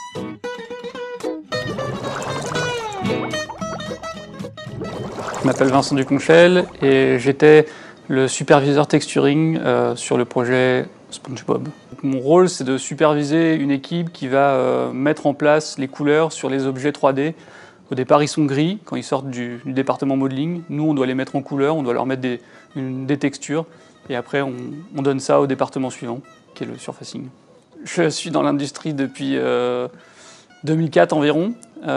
Je m'appelle Vincent Duconchel et j'étais le superviseur texturing sur le projet SpongeBob. Mon rôle, c'est de superviser une équipe qui va mettre en place les couleurs sur les objets 3D. Au départ, ils sont gris quand ils sortent du département modeling. Nous, on doit les mettre en couleur, on doit leur mettre des textures. Et après, on donne ça au département suivant, qui est le surfacing. Je suis dans l'industrie depuis 2004 environ.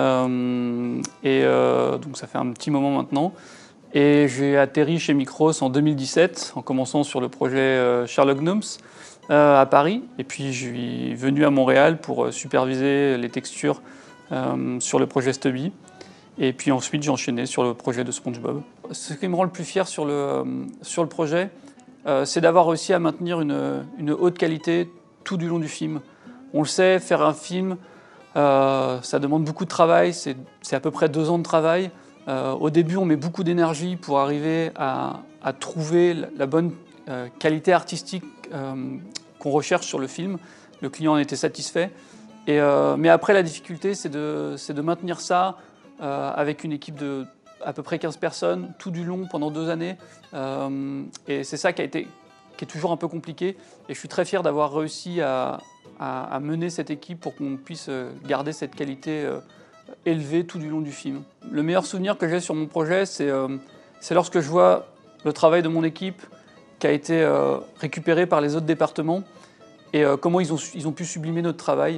Donc ça fait un petit moment maintenant. Et j'ai atterri chez Micros en 2017, en commençant sur le projet Sherlock Gnomes à Paris. Et puis je suis venu à Montréal pour superviser les textures sur le projet Stubby. Et puis ensuite j'ai enchaîné sur le projet de SpongeBob. Ce qui me rend le plus fier sur le projet, c'est d'avoir réussi à maintenir une haute qualité tout du long du film. On le sait, faire un film, ça demande beaucoup de travail, c'est à peu près 2 ans de travail. Au début, on met beaucoup d'énergie pour arriver à trouver la bonne qualité artistique qu'on recherche sur le film. Le client en était satisfait. Mais après, la difficulté, c'est de maintenir ça avec une équipe de à peu près 15 personnes, tout du long, pendant 2 années. Et c'est ça qui est toujours un peu compliqué. Et je suis très fier d'avoir réussi à mener cette équipe pour qu'on puisse garder cette qualité élevée tout du long du film. Le meilleur souvenir que j'ai sur mon projet, c'est lorsque je vois le travail de mon équipe qui a été récupéré par les autres départements et comment ils ont pu sublimer notre travail.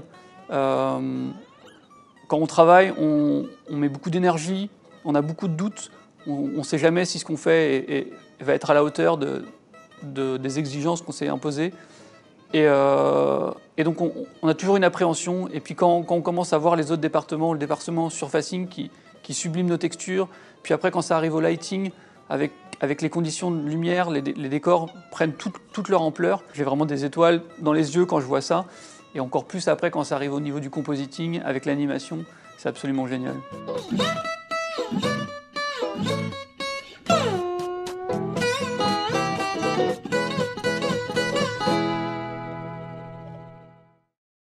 Quand on travaille, on met beaucoup d'énergie, on a beaucoup de doutes, on ne sait jamais si ce qu'on fait va être à la hauteur des exigences qu'on s'est imposées. Et donc on a toujours une appréhension. Et puis quand on commence à voir les autres départements, le département surfacing qui sublime nos textures, puis après quand ça arrive au lighting, avec les conditions de lumière, les décors prennent toute leur ampleur. J'ai vraiment des étoiles dans les yeux quand je vois ça. Et encore plus après quand ça arrive au niveau du compositing, avec l'animation, c'est absolument génial.